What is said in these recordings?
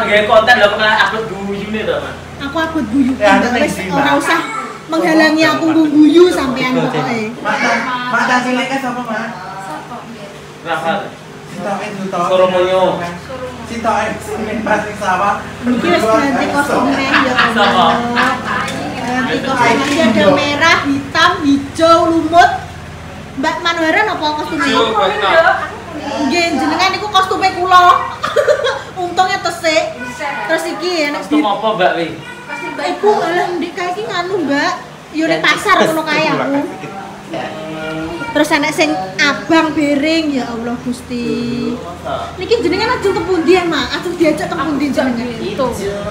gawe konten lho kena upload guyune to, Mas. Aku upload guyu. Wis ora usah menghalangi aku guyu sampean pokoke. Mata cilik sapa, Mas? Sapa? Rafa. Sitoke Soromonyo. Sitoke sing pas ning sawah. Iki wis ganti kostumnya ya Allah. Ganti kostumnya ada merah, hitam, hijau, lumut. Mbak Manuhara napa kostumnya? Nggih, jenengan niku kostume kula. Untungnya tesik. Terus iki enek Kostum apa, Mbak Wi? Mbak Ibu alah ndik kae iki nganu, Mbak. Yo ning pasar ngono kae aku. Terus enek sing abang bering ya Allah Gusti. Niki jenengan ajeng teng pundi ya, Mak? Ajeng diajak teng pundi jenengan? Itu.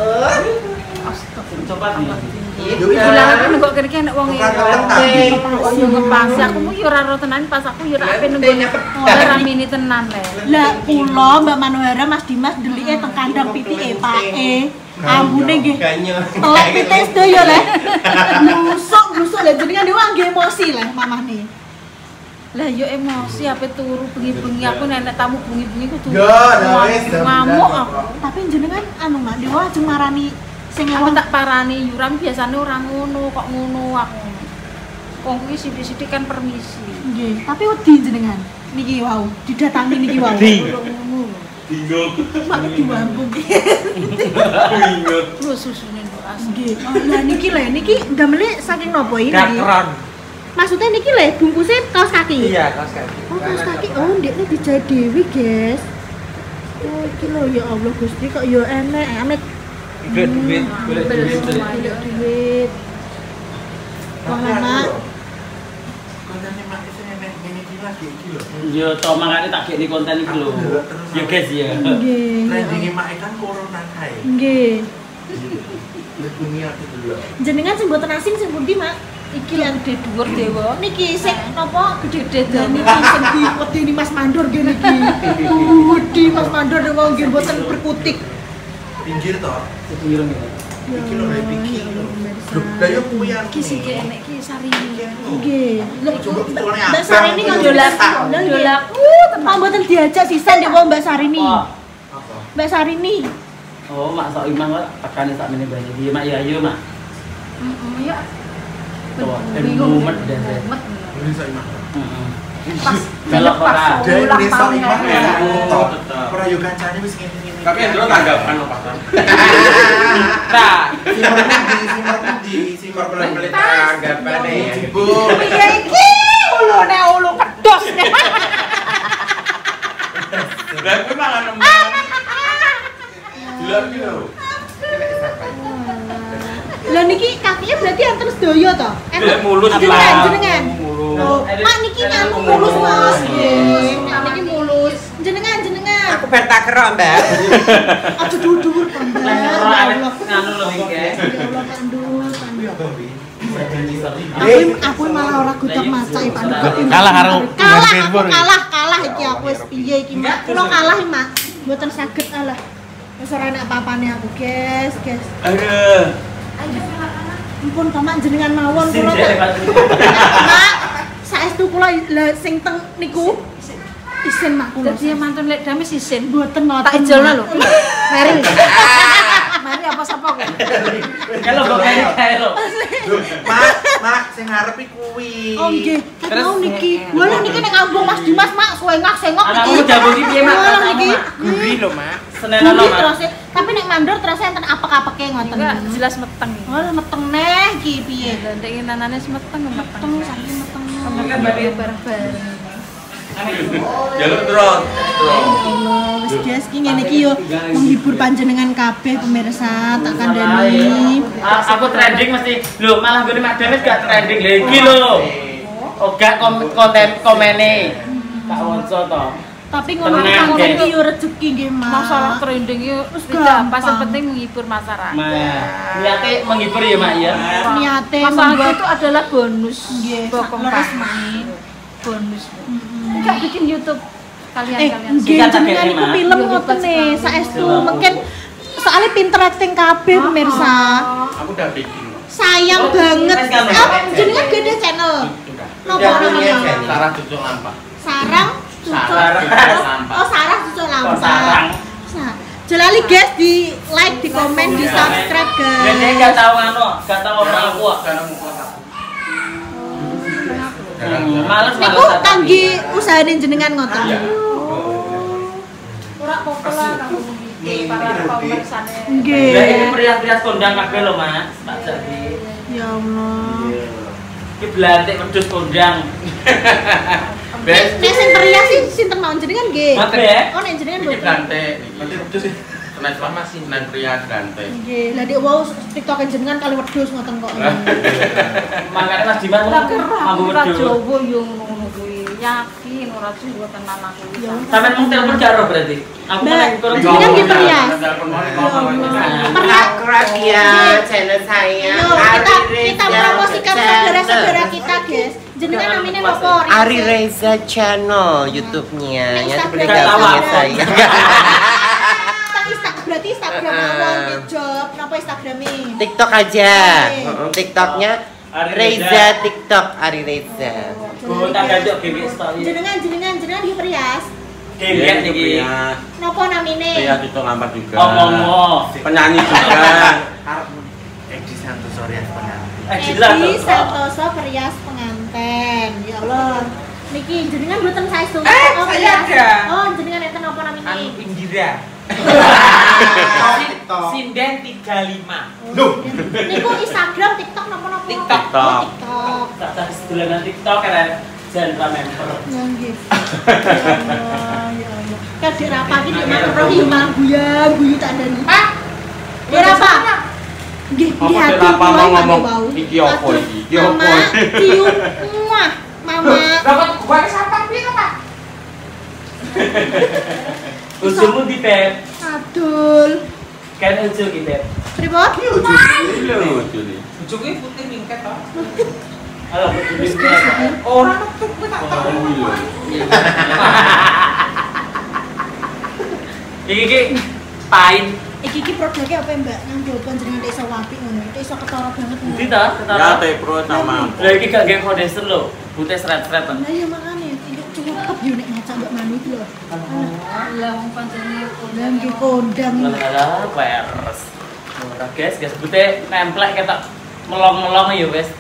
Coba Bilang kok kira-kira nek wong yo ngepasi aku mung yo ora ro tenan pas aku yo ora ape nunggu ora mini tenan le. Lah kula Mbak Manuhara Mas Dimas ndelike teng kandang pitike pake. Ambune nggih. Telek pitike sedaya le. Nusuk lah jenengan dhewe nggih emosi le mamane. Lah yo emosi ape turu bengi-bengi aku nek tamu bengi-bengi kudu. Yo, wis ngamuk aku. Tapi jenengan anu Mak dewa ajeng marani sing Aku tak parani Yuram biasane ora ngono kok ngono aku. Wong kuwi sithik-sithik kan permisi. nggih, tapi wedi jenengan. Niki wau, didatangi niki wau. bingung. Mak diwampu nggih. Bingung. Lu susune nduk asli. Nggih. Oh, lah niki ndamel saking napa ini? Dakron. Maksudnya niki le bungkusnya kaos kaki. Iya, kaos kaki. Oh, kaos kaki. Oh, ndekne dijahit dewi, guys. Oh, iki lho ya Allah Gusti kok ya enek, amit. Duit, boleh Duit. Wah, Mak. Kontene mak iki enek ngene iki lagi iki lho. Yo to makane tak gek konten iki lho. Ya guys ya. Nggih. Trendinge mak kan corona kae. Nggih. Wis bengi aku dulu. Jenengan sing mboten asing sing pundi, Mak? Iki yang gede dhuwur dewa. Niki sing napa Gede-gede dan niki sing diwedeni Mas Mandor nggih niki. Wedi Mas Mandor wong nggih mboten berkutik. Pinggir to. Ireng ya. Iki lho rek iki. Lah yo kuwi aku. Iki sing enek iki sarini. Nggih. Lho, Mbak Mbak Sarini kan Dolak. dolak. Kok mboten diajak sisan ya Mbak Sarini. Apa? Mbak Sarini. Oh, mak sok imang kok tekane sak meneh banyak. Iya, Mak ya, ayo, Mak. Ya. Tuh, mumet dan Mumet. Ini saya imah. Pas Kalau ora Dia ulang desa tahun imah ya. ya. Ora yo kancane wis ngene-ngene. Tapi yang dulu tanggapan lo pasan. nah, Simor Pelit-pelit tanggapan ya. Bu. Piye iki? Ulune ulu kedos. Lah kuwi mangan nemen. Dilak iki lho. Lah niki kakinya berarti enten sedaya to? Dilek mulus jenengan. Mulus. Oh, Mak niki nganu mulus Mas. Nggih. Mak niki mulus. Jenengan. Aku bertakro, Mbak. Aja dhuwur to, Mbak. Nganu lho iki. Ya Allah, Pandul. Aku malah ora gudak maca iki Pandul. Kalah karo Kalah iki aku wis piye iki Mak. Kula kalah iki Mak. Mboten saged alah. Wis ora enak apa-apane aku, guys. Aduh. Ampun to Mak jenengan mawon kula. Mak, saestu kula sing teng niku isin Mak kula. Dadi mantun lek dame sisin. Mboten ngoten. Tak ijolno lho. Mari. Mari apa sapa kowe? Kalau kok kae lho. Mak, sing ngarep kuwi. Oh nggih, mau niki. Walah niki nek ngambung Mas Dimas Mak, suwengak-sengok niki. Anakmu jambung iki piye, Mak? Walah niki. Gurih lho, Mak. Senenan lho, Mak. Terus tapi nek mandor terus enten apek-apeke ngoten. Enggak jelas meteng. Walah meteng neh iki piye? Lah ndek nanane meteng meteng. Meteng saking meteng. Kan bareng-bareng. Jalur terus. Allah, wis guys iki ngene iki yo menghibur panjenengan kabeh pemirsa tak kandhani. Aku trending mesti. Lho, malah gone Mak Damis gak trending lha iki lho. Oh, gak konten komene. Tak wonco to. Tapi ngono Tenang, iki guys. yo rezeki nggih Mas. Masalah trending itu gampang. tidak pas, yang penting menghibur masyarakat. Niate menghibur ya, Mak ya. Niate Masalah membuat itu adalah bonus. Nggih, Bokong leres, main. Bonus. Enggak bikin YouTube kalian-kalian. nggih Singkat jenengan aja, iku Mak. film Iya, ngoten hebat nih, sekali. saestu mungkin soalnya pinter acting kabeh pemirsa. Aku udah bikin. Sayang Oh, banget. wes kan, Jenengan gede channel. Napa namanya? Sarah cucu lampa. Sarang Cucuk. Sarang Cucuk Lampa. Oh, Sarang Cucuk Lampa. Oh, sarang. Jelali guys, di like, di komen, di subscribe guys. Jadi gak tahu gak tahu orang aku. Males Niku kangge usahane jenengan ngoten. Ora populer aku iki para pemirsane. Nggih. Lah ini perias-perias kondang kabeh lho, Mas. Tak jadi. Ya Allah. Iki blantik wedhus kondang. Nek sing perias sih sinten mawon jenengan nggih. Kabeh. Oh nek jenengan Ini mboten. blantik. Nanti putus sih. Senin masih senin pria blantik. Nggih, lah dik wau TikTok jenengan kali wedhus ngoten kok. Makane Mas Dimas Ora kerah mambu ora wedhus. Jawa yo ngono kuwi. Yakin ora Jawa tenan aku. Sampeyan mung telepon karo berarti. Aku Mbak, kan kurang jenengan nggih perias. Akrab ya channel saya. Yo, kita promosikan saudara-saudara kita, guys. Jenengan namanya nopo? Ari Reza Channel YouTube-nya. Nah, Ya seperti Instagram gabungnya apa? saya. Berarti Instagram mawon job napa Instagrame? TikTok aja. Oke. TikToknya Ari Reza Reza. TikTok Ari Reza. Oh, tak gajok GG story. Jenengan di perias. GG iki. Napa namine? Pria itu ngambat juga. Omong. Penyanyi juga. Edi Santoso Rias pengantin. Jelas Edi toh. Santoso perias penganten. Ya Allah. Niki jenengan mboten saestu. saya ada. Oh, jenengan enten napa namine? Indira. Sinden 35. Loh. Niku Instagram, TikTok napa-napa? TikTok. Oh, TikTok. Tak sedulanan TikTok kan jangan member. Ya nggih. Ya Allah, ya Allah. Kadek rapa iki nek makro yo malah guyu tak ndani. Pak. Ya rapa? Nggih, Apa nggih Dek hati Rapa kula mau iki ngomong, bau. iki apa Aduh, iki? Iki apa Mama, iki? cium. Muah, Mama. Dapat gua siapa piye Pak? Usulmu di Beb. Adul. Kan usul ki Beb. Pripun? Lucu nih. Ujungnya putih mingket toh. Halo, betul. Orang nutup gue tak tahu. Iki pain. Iki produknya apa Mbak? Yang jawaban jenengan iso wapi ngono. Iso ketara banget ngono. Ndi ta? Ya teh pro sama. Lah iki gak nggih kondenser lho. Putih seret-seret. Nah iya makanya cukup yo nek maca Mbak Manu iki lho. Lah wong pancene Lah nggih kondang. Lah pers. Ora guys, putih nemplek ketok melong-melong ya wis.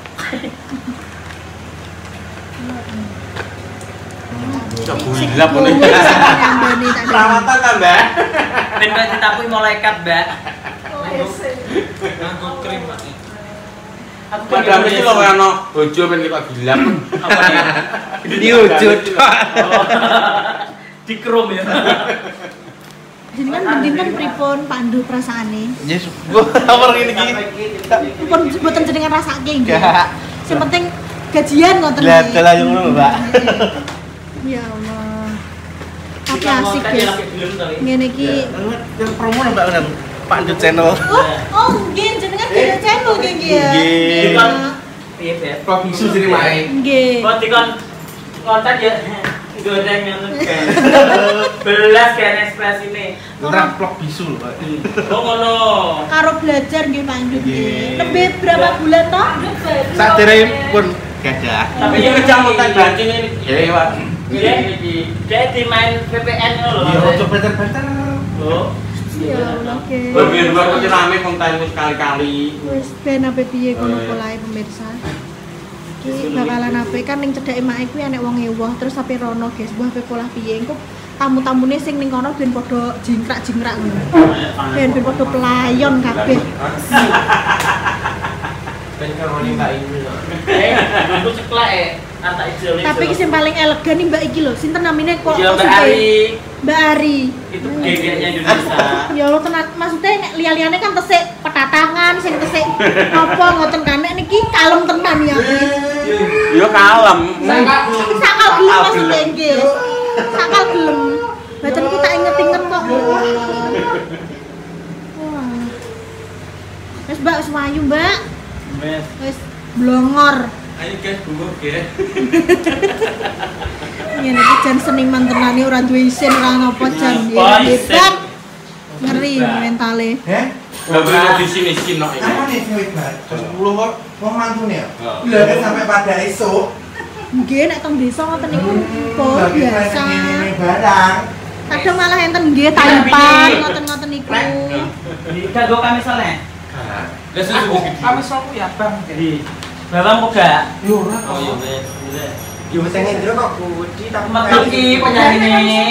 Gila pun ini. Perawatan Perawatan kan, Mbak? Ben kok ditapui malaikat, Mbak. Nganggo krim, Pak. Aku Padahal mesti lo ono bojo ben kita gila. apa nih? Diwujud. Dikrom ya. Jenengan mendingan pripun pandu perasaane? Yes, gua nomor ini iki. Pun mboten jenengan rasake nggih. Sing penting gajian ngoten Lihat nggih. dalah yang ngono, Mbak. Ya Allah. Tapi asik guys. Ngene iki. Yang promo Mbak udah Pak Ndut channel. Oh, nggih jenengan video channel nggih nggih ya. Nggih. Dikon piye, Beb? Kok bisu sini mae. Nggih. Kok dikon kontak ya goreng ngono kan. Belas kan ekspresine. Ora vlog bisu lho, Pak. Oh ngono. Karo belajar nggih Pak Ndut nggih. Nggih. Lebih berapa bulan toh? Sadere pun gadah. Tapi Ini kecamatan Banci ini. Ya, Pak. Dia di main VPN lho. Iya, ojo banter-banter. Oh. Ya Allah, oke. Lebih dua kali rame konten sekali-kali. Wis ben ape piye kono polahe pemirsa. Iki bakalan ape kan ning cedhake mak kuwi enek wong ewah terus ape rono guys, mbah ape polah piye engko tamu-tamune sing ning kono ben padha jingkrak-jingkrak ngono. Ben padha pelayon kabeh. Ben karone Mbak ini lho. Aku ceklek Anta Ijo itu. Tapi sing paling elegan nih Mbak iki lho, sinten namine kok Ya Mbak maksudnya? Ari. Mbak Ari. Itu gegeknya Indonesia. Ya Allah tenan maksudnya nek liya-liyane kan tesik petatangan, sing tesik apa ngoten kan nek niki kalem tenan ya. Yo kalem. Sakal gelem maksudnya nggih. Sakal gelem. Bacan iki tak inget-inget kok. Wah. Wis Mbak, wis wayu Mbak. Wes. Wis blongor. Ayo guys, bungkuk ya. Ngene iki jan seniman tenane ora duwe isin ora ngopo jan. Apa Ya, isin? hebat. Ngeri mentale. Heh? Gak boleh di sini no ini. Apa nih sing hebat? 10 kok wong mantune ya. Oh. Lah nek sampai pada esuk Nggih nek teng desa ngoten niku pun bagi biasa. ini barang Kadang malah enten nggih tayupan ngoten-ngoten niku. Kanggo kami soleh. Lah susu Kami sopo ya, Bang. Di Bawang muda. Yo ora. Oh iya wis. Yo wis ngendro kok Budi tak Metu ki penyanyi.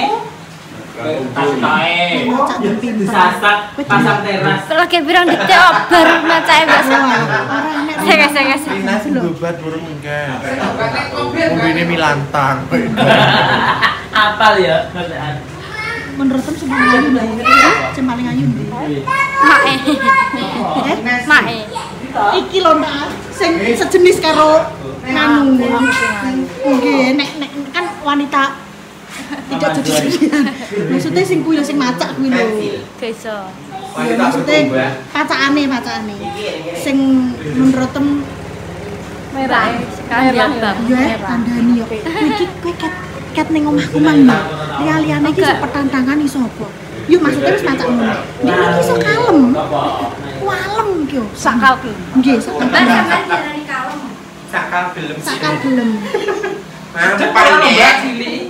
Tae. Cak pinter. Sasak pasang teras. Lagi pirang detik obar macake Mbak. Ora enek. Seges-seges. Dinas gobat burung enggak. Mobilnya milantang. Apal ya bacaan. Menurut tem sing paling ayu lho. Sing paling ayu ndi? Mae. Mae. Iki lho Nak, sing sejenis karo nganu. Nggih, nek kan wanita tidak jadi maksudnya sing kuwi lho sing macak kuwi lho. Gak iso. Ya maksudnya pacakane sing menurut tem Merah. Merah. ya tandani yo. Iki kowe ket ning omahku mang yo. Liya-liyane iki pertantangan iso apa? Yo maksudnya wis macak ngono. Nek iki iso kalem. Walem iki yo. Sakal ki. Nggih, sakal. sakal gelem Sakal gelem. paling mbak cilik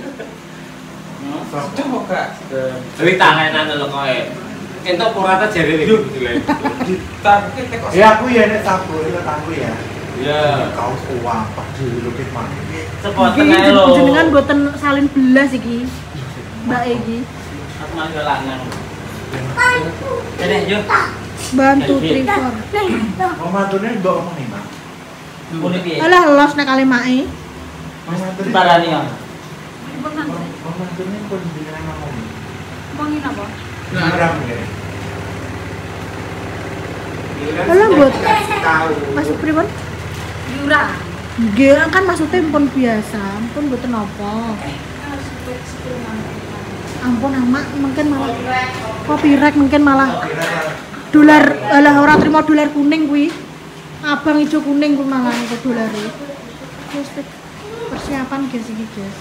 coba gak Dewi tanganan lho kowe. Entuk purata jare iki gitu. tapi kok Ya aku ya nek sabur itu aku ya. Ya. Kaos apa dulu ki mah. Sepot Iki tengah lho. jenengan mboten salin belas iki. Mbak iki. Aku mangga lanang. Ini yuk. Bantu Trivor. Mama tune mbok omong nih, Mak. Kulit piye? Alah los nek kali mae. Mama tune. Parani ya. Mama tune pun jenengan ngomong. Ngomongin apa? Ngarang ya. Alah buat Tahu. masuk pripun? Yura. Nggih, kan maksudnya pun biasa, pun mboten napa. Ampun amak, mungkin malah copyright mungkin malah dolar alah ora trimo dolar kuning kuwi. Abang ijo kuning kuwi malah kok dolare. Wis persiapan guys iki, guys.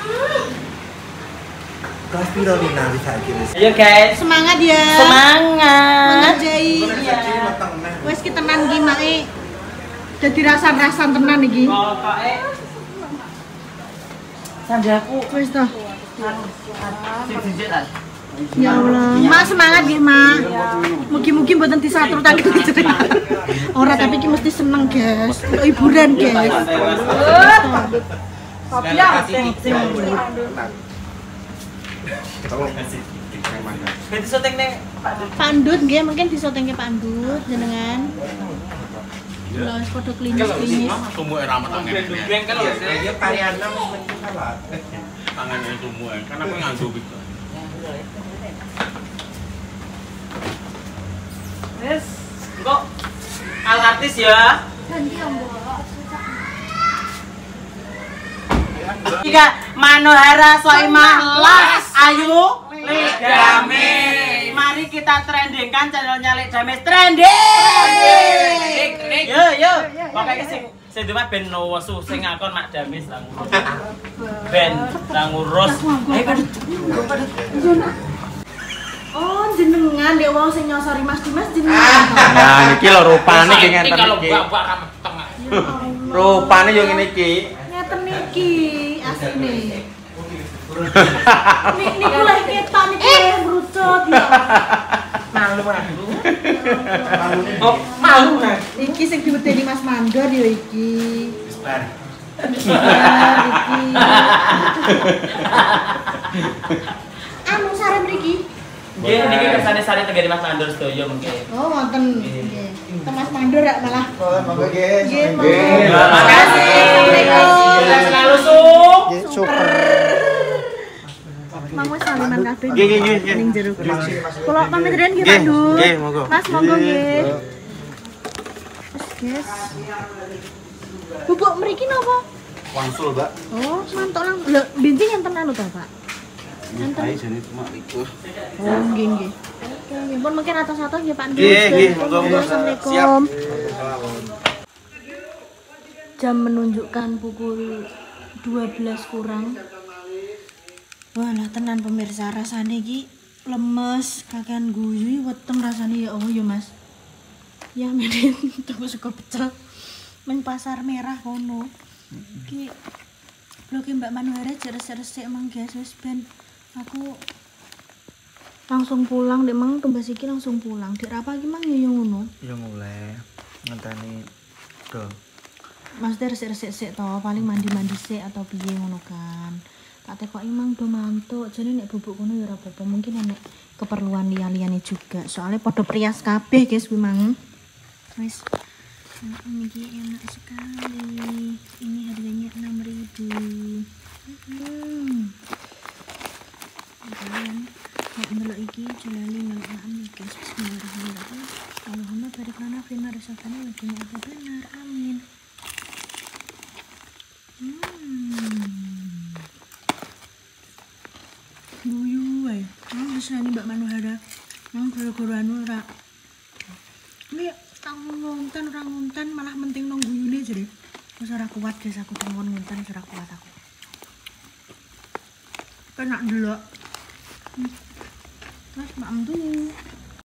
Kelas piro Lina bisa iki wis. Ayo guys. Semangat ya. Semangat. Mengerjai. Wis ki tenan ki mae. Dadi rasan-rasan tenan iki. Pokoke sandaku Wis toh. siji lah. Ya Allah, Mak semangat nggih, Mak. Mugi-mugi mboten disaturake jenengan. Ora tapi iki mesti seneng, guys. Untuk hiburan, guys. Ganti syuting ning Pak Dut. Pandut nggih, mungkin disotingke Pandut jenengan. Lha wis padha klinis-klinis. Tumuke ra metangen. Dubreng kan lho. Ya Pariana mesti salah. Tangane tumuke. Kan aku nganggo gitu. Wes, kok al artis ya. Ganti ombo. Tiga Manohara Soimah Las Ayu Legame. Mari kita trendingkan channelnya Legame trending. Yo. Pokoknya sing cuma ben nesu sing ngakon Mak Damis lah ngurus. Ben lah ngurus. Ayo Padut. Oh, jenengan dek wong sing nyosori Mas Dimas jenengan. Nah, niki lho rupane ki ngenten Kalau iki. bapak kamu tengah. Rupane yo ngene iki. Ngeten niki asline. Niku lek ketok niku brucut ya. malu aku oh malu nah Iki sing diwedeni Mas Mandor ya iki. Wis bar. Iki. Anu sare mriki. Nggih niki kersane-sare tenggene Mas Mandor sedaya mungkin. Oh, wonten. Nggih. Tem Mas Mandor ya malah. Monggo nggih. Nggih, Nggih. monggo. Makasih. Assalamualaikum. Sehat selalu Suk. Nggih, super. Mang wis saliman kabeh. Nggih, nggih. Ning jero. Terima kasih, Mas. Kula pamit riyen nggih, Nggih, Pak Dut. nggih, monggo. Mas monggo nggih. Wis, guys. Bubuk mriki napa? Wangsul, Mbak. Oh, mantuk lang. Lho, bensin enten anu ta, Pak? Enten. Ayo jane cuma iku. Oh, nggih, nggih. Oke, nggih. Pun mungkin atas-atas nggih, Pak Dut. Nggih, nggih, monggo, monggo. Assalamualaikum. Jam menunjukkan pukul 12 kurang. Wah, lah tenan pemirsa, rasane iki lemes, kakean guyu, weteng rasane ya Allah ya, Mas. Ya menen tuku sego pecel ning pasar merah kono. Iki lho ki Mbak Manohara resik-resik emang guys wis ben aku langsung pulang, dek mang tumbas iki langsung pulang. Dek apa iki mang yo ngono? Ya mulai ngenteni do. Maksudnya resik-resik to, paling mandi-mandi sik atau piye ngono kan. Tak tekoki mang do mantuk, jane nek bubuk ngono ya ora apa-apa, mungkin nek keperluan liya-liyane juga. Soalnya podo prias kabeh guys kuwi mang. Wis. Ini enak sekali. Ini harganya 6.000. Kalian nek ndelok iki jalani ndelok ya guys. Bismillahirrahmanirrahim. Allahumma barik lana fima razaqtana wa qina adzabannar. Amin. Guyu wae. Bisa nih Mbak Manuhara. Nang gara-gara anu ora. Ini ngonten orang ngonten malah penting nang guyune jadi. Wis ora kuat guys aku temen ngonten ora kuat aku. Kena ndelok. Mas mak tuh